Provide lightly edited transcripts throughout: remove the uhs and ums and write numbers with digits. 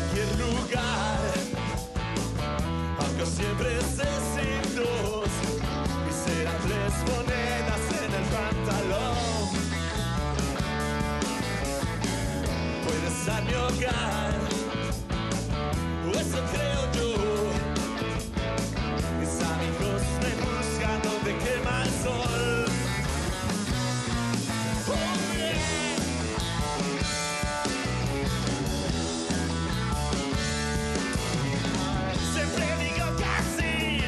cualquier lugar, aunque siempre sé sin dos y serán 3 monedas en el pantalón. Puedes ser mi hogar, o eso creo yo. Mis amigos me buscan donde quema el sol. Oh, yeah. Siempre digo que sí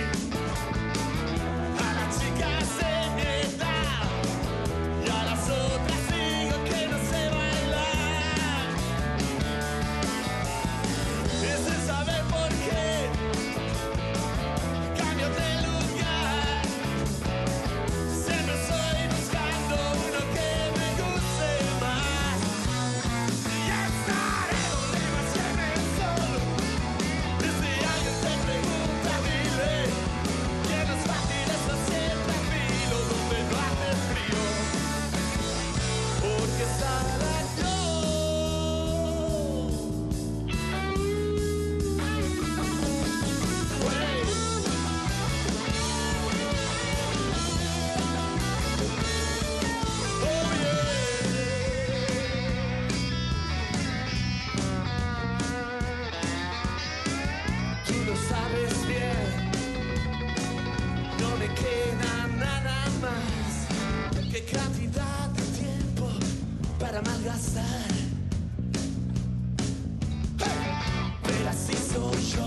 a las chicas de mi edad, y a las otras digo que no sé bailar. Y sin saber por qué cambio de lugar, siempre estoy buscando uno que me guste más. Y estaré donde más queme el sol. Y si alguien te pregunta, dile que no es fácil estar siempre al filo donde no hace frío, porque estará yo. Wey. Oh yeah. Tú lo sabes bien, no me queda nada más que cantidad de tiempo para malgastar. Hey. Pero así soy yo,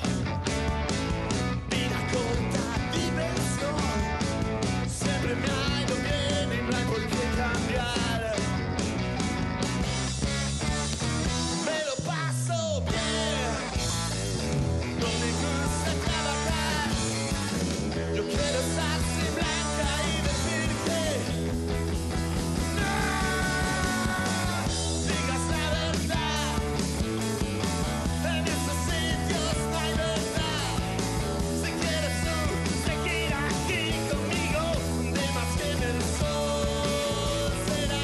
vida corta, diversión. Siempre me ha ido bien y no hay por qué cambiar. Me lo paso bien, no me gusta trabajar. Yo quiero estar sin blanca y decir que no digas la verdad. En esos sitios no hay verdad. Si quieres tú seguir aquí conmigo, de más que el sol será.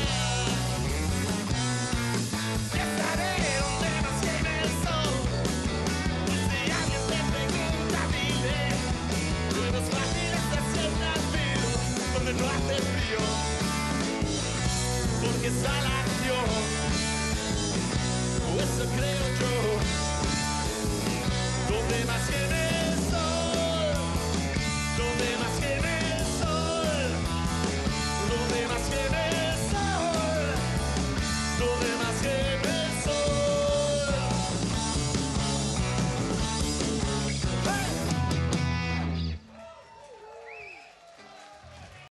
Estaré donde más queme el sol. Y si alguien te pregunta, dile que no es fácil estar siempre al filo donde no hace frío, porque está la acción, o eso creo yo, donde más queme